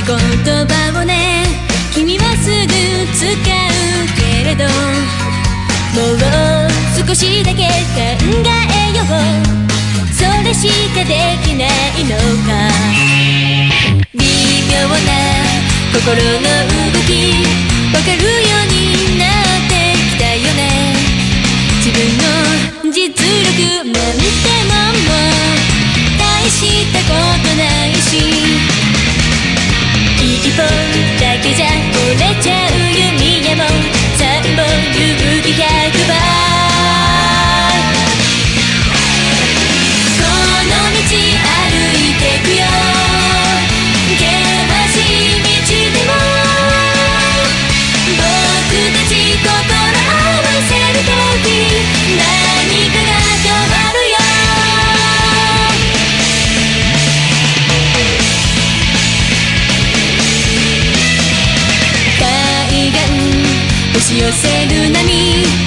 言葉をね、君はすぐ使うけれど、もう少しだけ考えよう。それしかできないのか。微妙な心の動き、わかるようになってきたよね。自分の実力なんてもんも大したことないし、一本だけじゃ折れちゃう弓矢も三本勇気100倍。この道歩いてくよ、険しい道でも僕たち心合わせるとき、何かが変わるよ。海岸押し寄せる波、